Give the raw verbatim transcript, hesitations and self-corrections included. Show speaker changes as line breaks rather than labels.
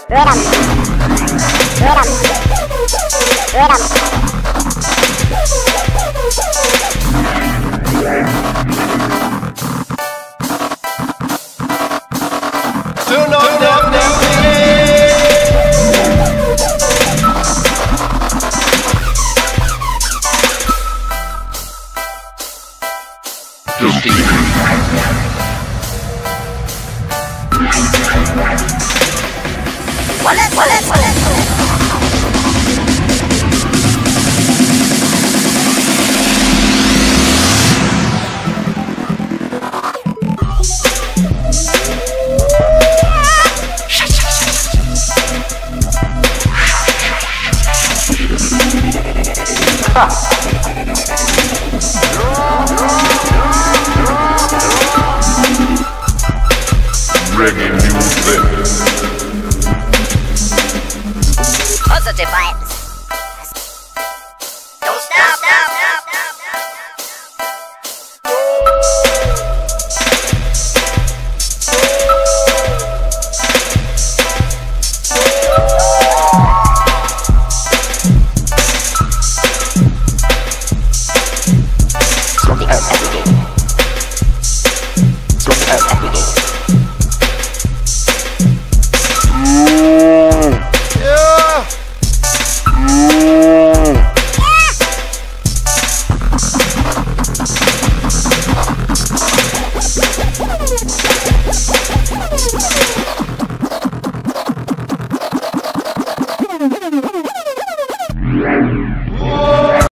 Rhythm. Rhythm. Rhythm.
Turn on that
Wallet, wallet, wallet.
Reggae music.
Positive vibes. Don't stop, stop, stop, stop,
Smoke the earth every day. Smoke the earth every day.
stop.